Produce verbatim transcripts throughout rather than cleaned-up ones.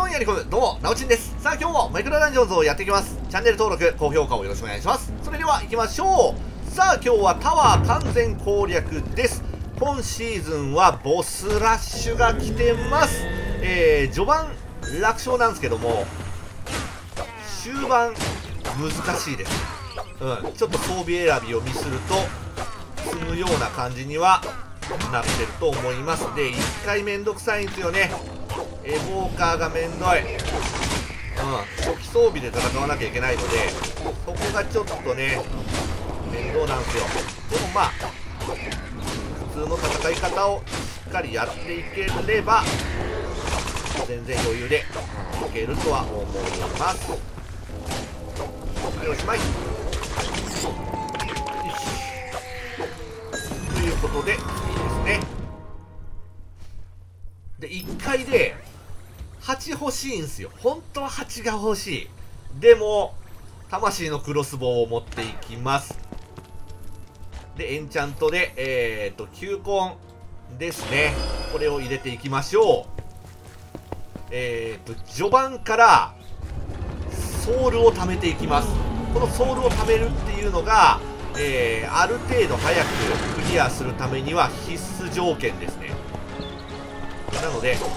んやり込む、どうも、なおちんです。さあ、今日もマイクロダンジョンズをやっていきます。チャンネル登録、高評価をよろしくお願いします。それでは行きましょう。さあ、今日はタワー完全攻略です。今シーズンはボスラッシュが来てます。えー、序盤、楽勝なんですけども、終盤、難しいです。うん、ちょっと装備選びをミスると、積むような感じにはなってると思います。で、いっかいめんどくさいんですよね。エボーカーがめんどい。うん、初期装備で戦わなきゃいけないので、そこがちょっとね、面倒なんですよ。でもまあ、普通の戦い方をしっかりやっていければ、全然余裕でいけるとは思います。はい、おしまい。よし。ということで、いいですね。で、いっかいで、はち欲しいんすよ。本当ははちが欲しい。でも、魂のクロスボウを持っていきます。で、エンチャントで、えーと、球根ですね。これを入れていきましょう。えーと、序盤から、ソウルを貯めていきます。このソウルを貯めるっていうのが、えー、ある程度早くクリアするためには必須条件ですね。なので、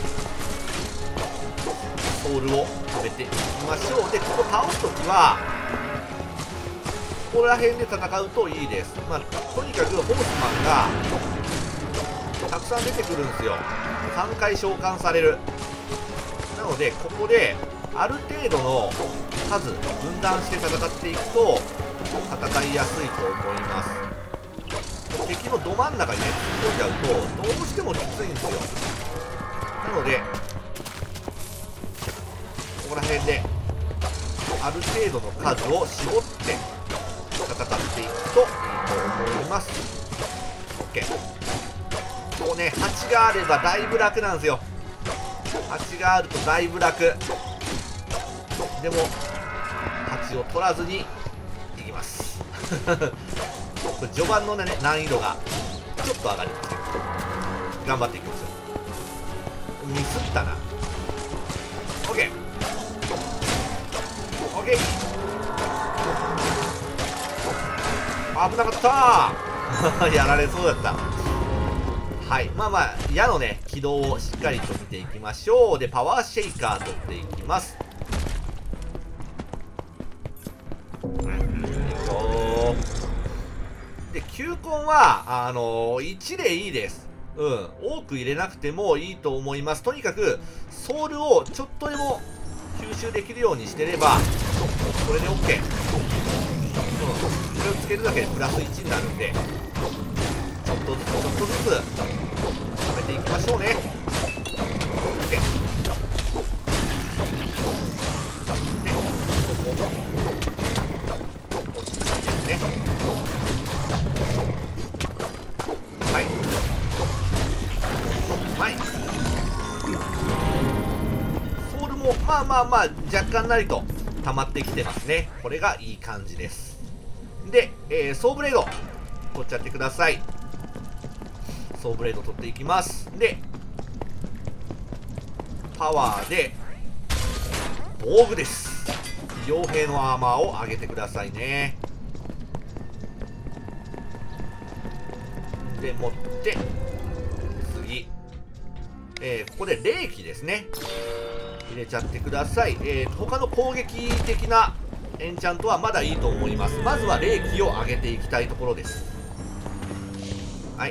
ソウルを貯めていきましょう。で、ここ倒すときは、ここら辺で戦うといいです。まあ、とにかくホースマンがたくさん出てくるんですよ。さんかい召喚される。なので、ここである程度の数分断して戦っていくと戦いやすいと思います。敵のど真ん中にね、突っ込んじゃうとどうしてもきついんですよ。なので、ここら辺である程度の数を絞って戦っていくといいと思います。 OK。 こうね、はちがあればだいぶ楽なんですよ。はちがあるとだいぶ楽でもはちを取らずにいきます序盤の、ね、難易度がちょっと上がりますけど頑張っていきますよ。ミスったな。 OK OK。 危なかったーやられそうだった。はい、まあまあ矢のね軌道をしっかりと見ていきましょう。で、パワーシェイカー取っていきます。で、球根はあのー、いちでいいです。うん、多く入れなくてもいいと思います。とにかくソウルをちょっとでも吸収できるようにしてればこれで OK。 うん、これをつけるだけでプラスいちになるんで、ちょっとずつちょっとずつ貯めていきましょうね。 OK。 で、ここも落ち着いてですね。はい、はい、ソウルもまあまあまあ若干なりと溜まってきてますね。これがいい感じです。で、えー、ソーブレード取っちゃってください。ソーブレード取っていきます。で、パワーで防具です。傭兵のアーマーを上げてくださいね。で持って次、えー、ここで霊気ですね入れちゃってください。えー、他の攻撃的なエンチャントはまだいいと思います。まずは霊気を上げていきたいところです。はい、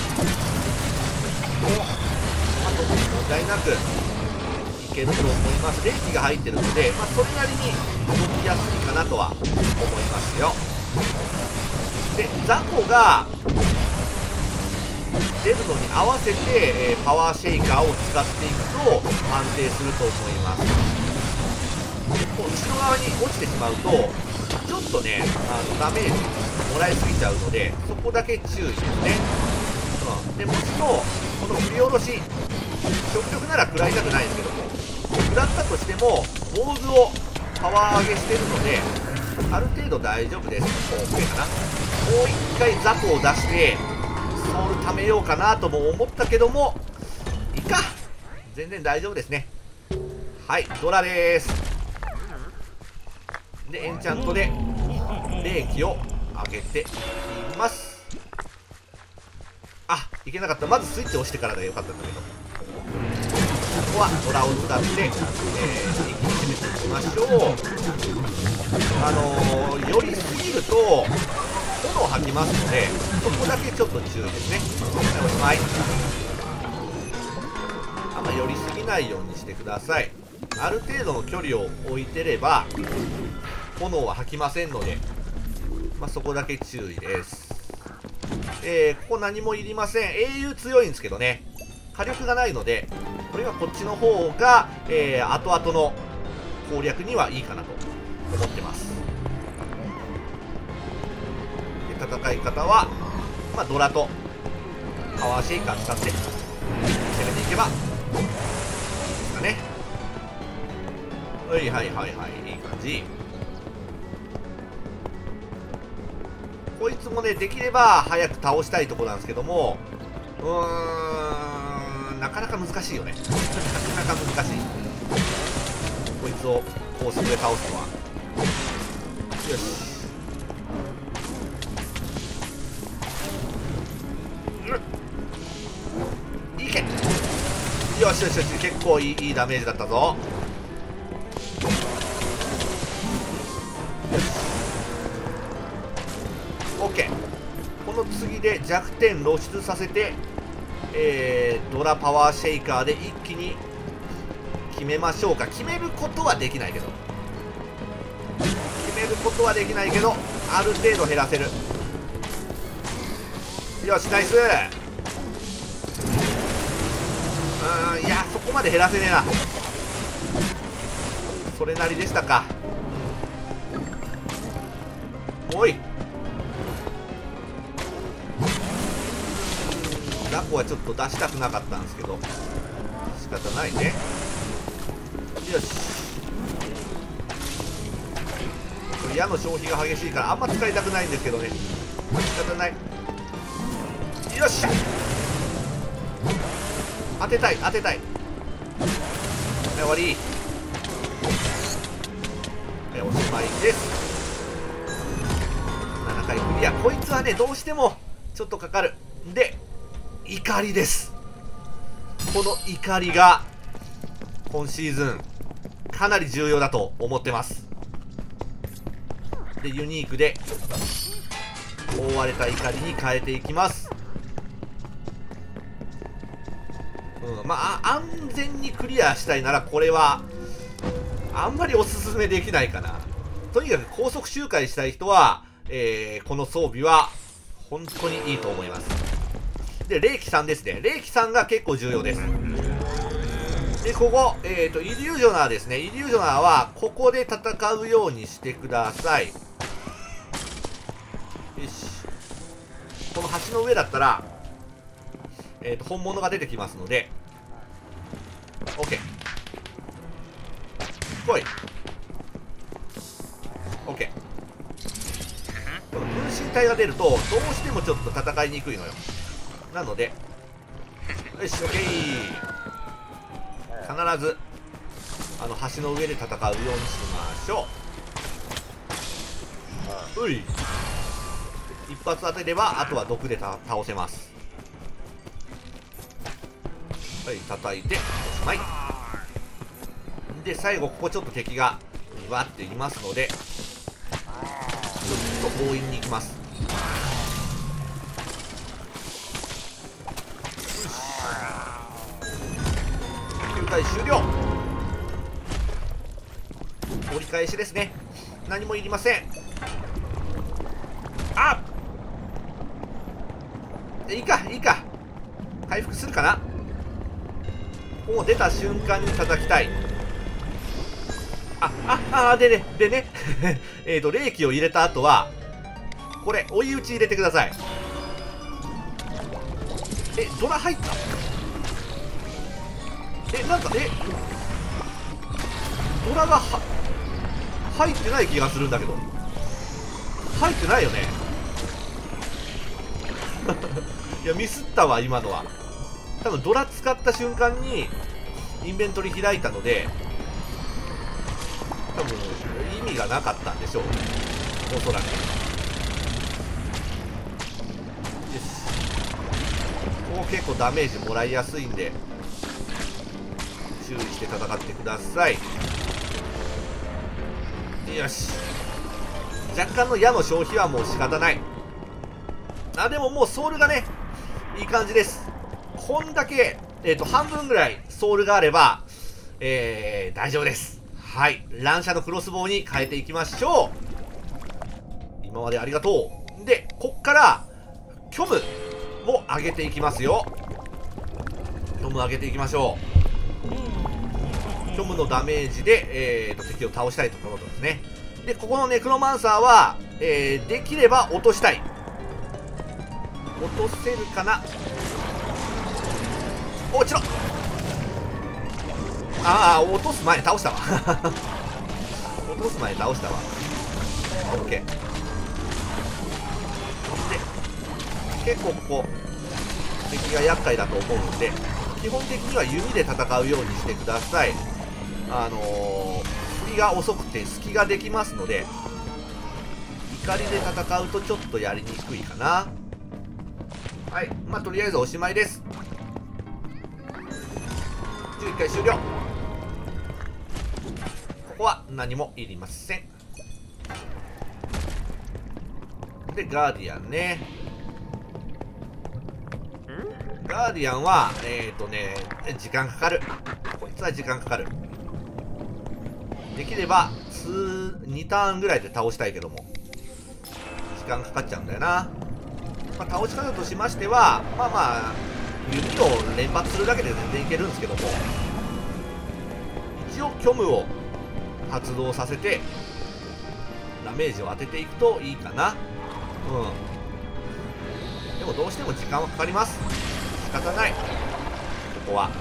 あと問題なくいけると思います。霊気が入ってるので、まあ、それなりに動きやすいかなとは思いますよ。で、雑魚が出るのに合わせて、えー、パワーシェイカーを使っていくと安定すると思います。で、こう後ろ側に落ちてしまうとちょっとね、あのダメージもらいすぎちゃうので、そこだけ注意ですね。うん、でもしもこの振り下ろし極力なら食らいたくないんですけども、食らったとしても防具をパワー上げしてるのである程度大丈夫です。OK かな。もう一回雑魚を出してソウル貯めようかなとも思ったけども、いいか、全然大丈夫ですね。 はい、ドラでーす。でエンチャントで霊気を上げていきます。あ、いけなかった。まずスイッチを押してからでよかったんだけど、ここはドラを使って、えー、一気に攻めていきましょう。あのー、寄りすぎると炎を吐きますので、そこだけちょっと注意ですね。おしまい。あんま寄りすぎないようにしてください。ある程度の距離を置いてれば炎は吐きませんので、まあ、そこだけ注意です。えー、ここ何もいりません。英雄強いんですけどね、火力がないので、これはこっちの方が、えー、後々の攻略にはいいかなと思ってます。で戦い方は、まあ、ドラとパワーシェイカー使って攻めていけばいいですかね。はいはいはいはい、いい感じ。こいつもね、できれば早く倒したいところなんですけども、うーん、なかなか難しいよね。なかなか難しい。こいつを高速で倒すのは。よし。いけ。よしよしよし、結構いい、いいダメージだったぞ。OK。この次で弱点露出させて、えー、ドラパワーシェイカーで一気に決めましょうか。決めることはできないけど決めることはできないけどある程度減らせる。よし、ナイス。うーん、いや、そこまで減らせねえな。それなりでしたか。おい、ラコはちょっと出したくなかったんですけど仕方ないね。よし、これ矢の消費が激しいからあんま使いたくないんですけどね、仕方ない。よっしゃ、当てたい当てたい。はい、終わり。はい、おしまいです。ななかいクリア。こいつはね、どうしてもちょっとかかるんで、怒りです。この怒りが今シーズンかなり重要だと思ってます。でユニークで覆われた怒りに変えていきます。うん、まあ安全にクリアしたいならこれはあんまりおすすめできないかな。とにかく高速周回したい人は、えー、この装備は本当にいいと思います。で、霊気さんですね。霊気さんが結構重要です。で、ここ、えっと、イリュージョナーですね。イリュージョナーは、ここで戦うようにしてください。よし。この橋の上だったら、えっと、本物が出てきますので、OK。来い。OK。この分身体が出ると、どうしてもちょっと戦いにくいのよ。なので、よし、OK。必ず、あの、橋の上で戦うようにしましょう。うい。一発当てれば、あとは毒で倒せます。はい、叩いて、おしまい。で、最後、ここちょっと敵が、わっていますので、ちょっと強引に行きます。きゅうかい終了。折り返しですね。何もいりません。あっ、いいかいいか、回復するかな。もう出た瞬間に叩きたい。あああでねでねえっと霊気を入れた後はこれ追い打ち入れてください。え、ドラ入った。え、なんかえドラがは入ってない気がするんだけど。入ってないよねいやミスったわ今のは。多分ドラ使った瞬間にインベントリ開いたので多分意味がなかったんでしょう、おそらく。よし、ここ結構ダメージもらいやすいんで注意して戦ってください。よし、若干の矢の消費はもう仕方ない。あ、でももうソウルがねいい感じです。こんだけ、えーと、半分ぐらいソウルがあれば、えー、大丈夫です。はい、乱射のクロスボウに変えていきましょう。今までありがとう。で、こっから虚無も上げていきますよ。虚無上げていきましょう。虚無のダメージで、えーと、敵を倒したいところですね。で、ここのネクロマンサーは、えー、できれば落としたい。落とせるかな。落ちろ。ああ、落とす前に倒したわ落とす前に倒したわ。 OK で、結構ここ敵が厄介だと思うんで、基本的には弓で戦うようにしてください。あのー、振りが遅くて隙ができますので、怒りで戦うとちょっとやりにくいかな。はい、まあとりあえずおしまいです。じゅういっかい終了。ここは何もいりません。で、ガーディアンね。ガーディアンはえっとね時間かかる。こいつは時間かかる。できればにターンぐらいで倒したいけども時間かかっちゃうんだよな。まあ、倒し方としましては、まあまあ弓を連発するだけで全然いけるんですけども、一応虚無を発動させてダメージを当てていくといいかな。うん、でもどうしても時間はかかります。仕方ない。ここは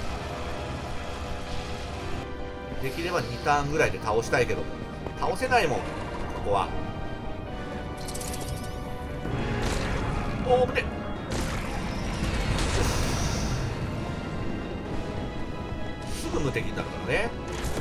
できればにターンぐらいで倒したいけども倒せないもん、ここは。おー、危ね。すぐ無敵になるからね。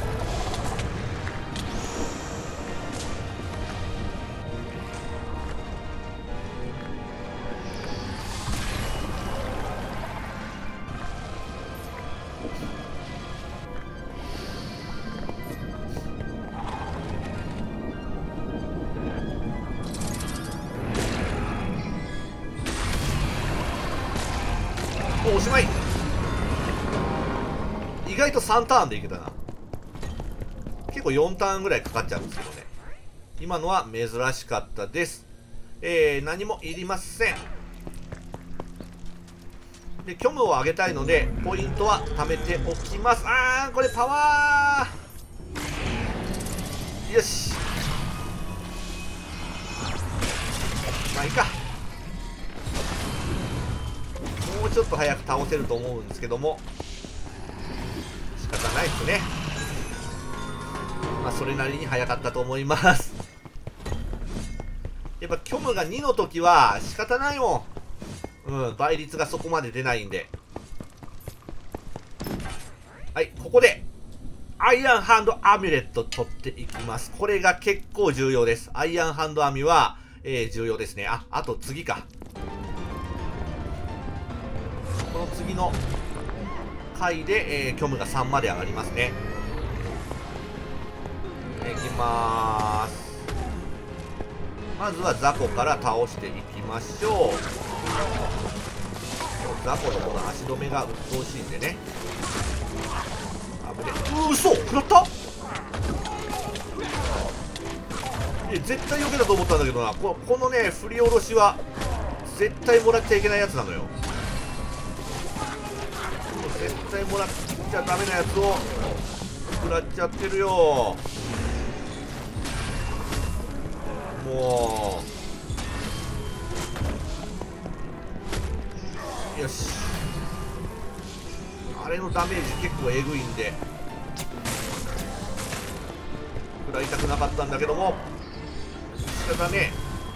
おしまい。意外とさんターンでいけたな。結構よんターンぐらいかかっちゃうんですけどね。今のは珍しかったです。えー、何もいりません。で、虚無を上げたいのでポイントは貯めておきます。あー、これパワー。よし、まあいいか。もうちょっと早く倒せると思うんですけども仕方ないですね。まあそれなりに早かったと思いますやっぱ虚無がにの時は仕方ないもん。うん、倍率がそこまで出ないんで。はい、ここでアイアンハンドアミュレット取っていきます。これが結構重要です。アイアンハンドアミは、えー、重要ですね。あ、あと次か。この次の回で、えー、虚無がさんまで上がりますね。いきまーす。まずは雑魚から倒していきましょう。雑魚のこの足止めが鬱陶しいんでね。危ね。うそ、食らった。いや絶対避けたと思ったんだけどな。ここのね振り下ろしは絶対もらっちゃいけないやつなのよ。絶対もらっちゃダメなやつを食らっちゃってるよ。もうよし、あれのダメージ結構えぐいんで食らいたくなかったんだけども仕方ね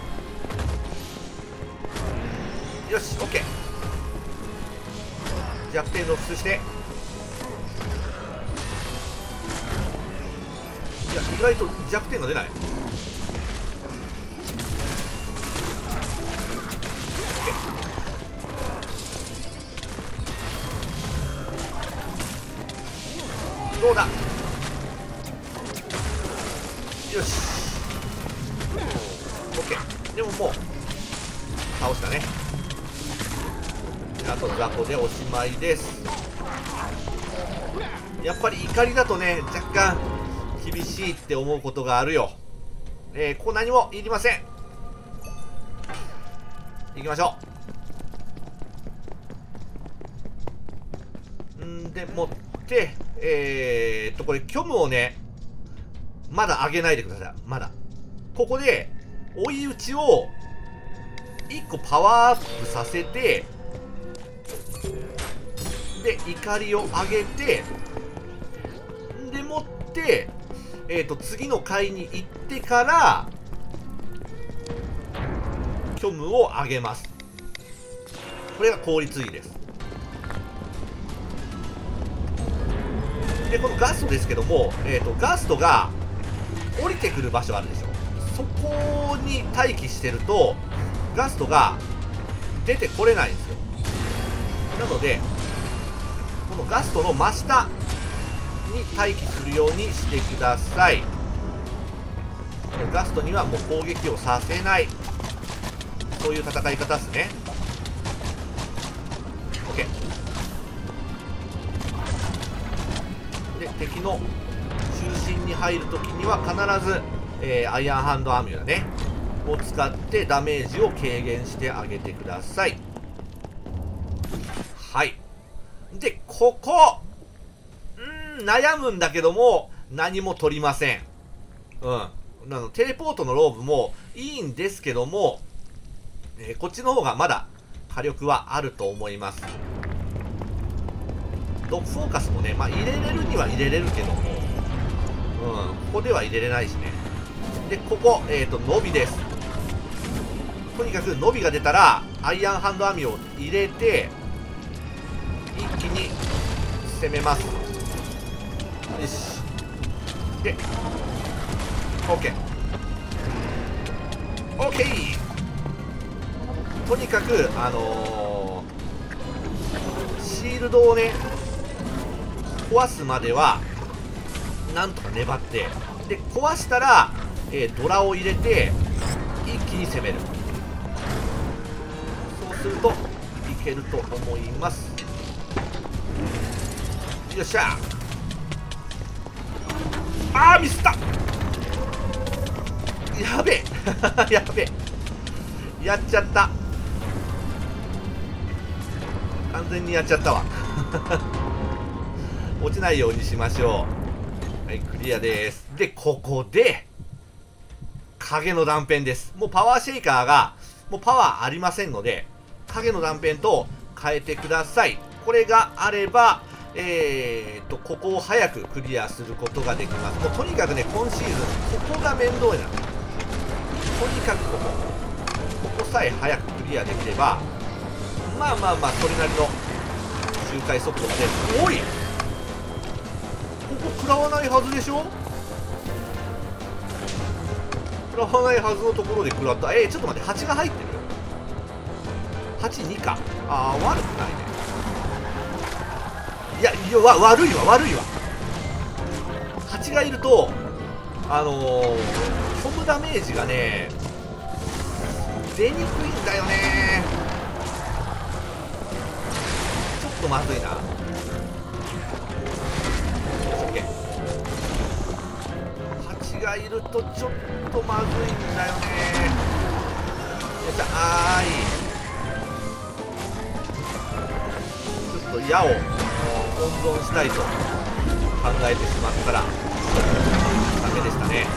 え。よし OK、 弱点露出してや意外と弱点が出ない。どうだ。よし OK。 でももう倒したね。あと雑魚でおしまいです。やっぱり怒りだとね若干厳しいって思うことがあるよ。えー、ここ何もいりません。行きましょうんでもってえー、っとこれ虚無をねまだ上げないでください。まだここで追い打ちをいっこパワーアップさせて、で怒りを上げて、でもってえー、と次の回に行ってから虚無を上げます。これが効率いいです。でこのガストですけども、えー、とガストが降りてくる場所あるでしょ。そこに待機してるとガストが出てこれないんですよ。なのでこのガストの真下に待機するようにしてください。ガストにはもう攻撃をさせない、そういう戦い方ですね。 OK で敵の中心に入るときには必ず、えー、アイアンハンドアーミュラねを使ってダメージを軽減してあげてください。はい。でここうーん悩むんだけども何も取りません。うんなのテレポートのローブもいいんですけども、えー、こっちの方がまだ火力はあると思います。ドッグフォーカスもね、まあ、入れれるには入れれるけども、うん、ここでは入れれないしね。でここ、えーと伸びです。とにかく伸びが出たらアイアンハンド網を入れて一気に攻めます。よしで OK OK。 とにかくあのー、シールドをね壊すまではなんとか粘って、で壊したら、えー、ドラを入れて一気に攻める。そうするといけると思います。よっしゃ。あーミスった。やべえやべえやっちゃった。完全にやっちゃったわ落ちないようにしましょう。はい、クリアです。でここで影の断片です。もうパワーシェイカーがもうパワーありませんので影の断片と変えてください。これがあればえーとここを早くクリアすることができます。もうとにかくね今シーズンここが面倒なの。とにかくここここさえ早くクリアできればまあまあまあそれなりの周回速度が出る。おいここ食らわないはずでしょ。食らわないはずのところで食らった。えー、ちょっと待って、はちが入ってる。はちにか。ああ悪くないね。いやいやわ悪いわ悪いわ。はちがいるとあのー、飛ぶダメージがね出にくいんだよね。ちょっとまずいな。 OK。 はちがいるとちょっとまずいんだよね。よっしゃ。あーいちょっと矢を温存したいと考えてしまったらダメでしたね。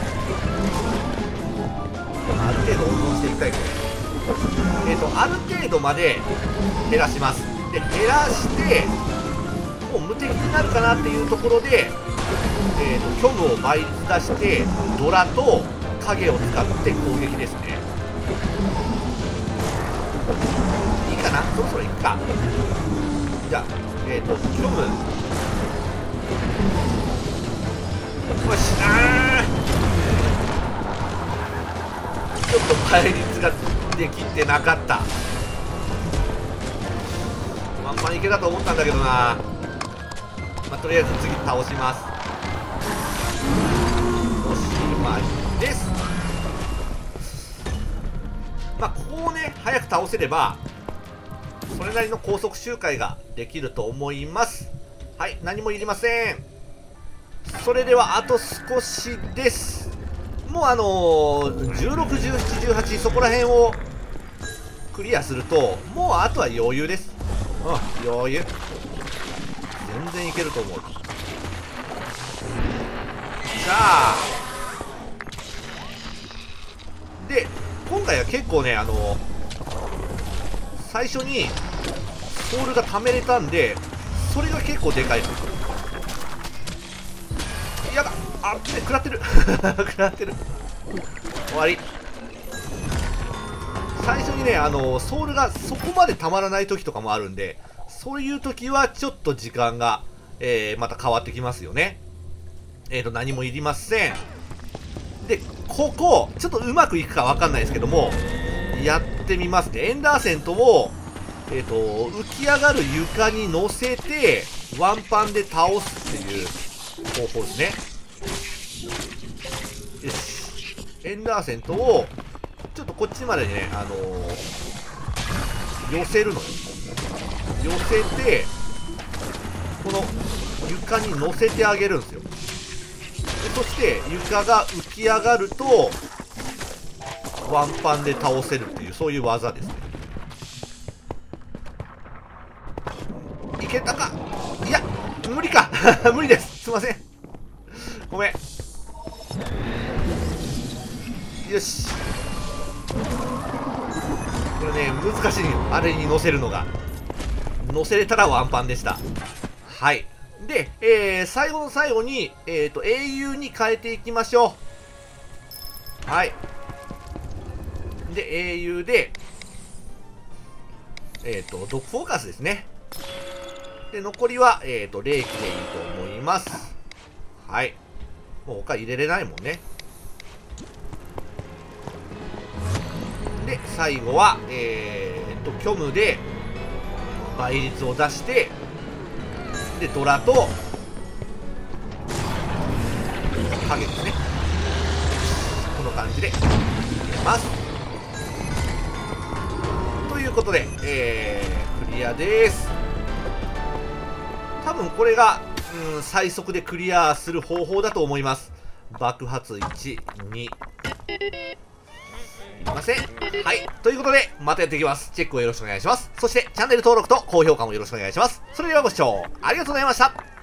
ある程度温存していきたい。これえっ、ー、とある程度まで減らします。で減らしてもう無敵になるかなっていうところで、えーと虚無を倍率出してドラと影を使って攻撃ですね。いいかな、そろそろいくか。じゃあえっ、ー、と虚無よし。あー倍率ができてなかった。まんまいけたと思ったんだけどな。まあ、とりあえず次倒します。おしまいです。まあここをね早く倒せればそれなりの高速周回ができると思います。はい、何もいりません。それではあと少しです。もうあのー、じゅうろく、じゅうなな、じゅうはちそこら辺をクリアするともうあとは余裕です。うん、余裕。全然いけると思う。さあで今回は結構ねあのー、最初にソールが貯めれたんでそれが結構でかい。やだ、あっね、食らってる食らってる。終わり。最初にねあのソールがそこまでたまらない時とかもあるんで、そういう時はちょっと時間が、えー、また変わってきますよね。えーと何もいりません。でここちょっとうまくいくかわかんないですけどもやってみますね。エンダーセントをえーと浮き上がる床に乗せてワンパンで倒すっていう方法ですね。よし、エンダーセントをちょっとこっちまでにね、あのー、寄せるのよ。寄せてこの床に乗せてあげるんですよ。でそして床が浮き上がるとワンパンで倒せるっていうそういう技ですね。いけたか。いや無理か無理です。すいません、ごめん。よし、これね難しい。あれに乗せるのが乗せれたらワンパンでした。はい。で、えー、最後の最後に、えーと英雄に変えていきましょう。はい。で英雄でえっ、ー、とドッグフォーカスですね。で残りは、えー、と霊気でいいと思います。はい。もう他入れれないもんね。で最後はえー、と虚無で倍率を出してでドラと影ですね。この感じで入れます。ということで、えー、クリアです。多分これが、うん、最速でクリアする方法だと思います。爆発いち、に。いりません。はい。ということで、またやっていきます。チェックをよろしくお願いします。そして、チャンネル登録と高評価もよろしくお願いします。それではご視聴ありがとうございました。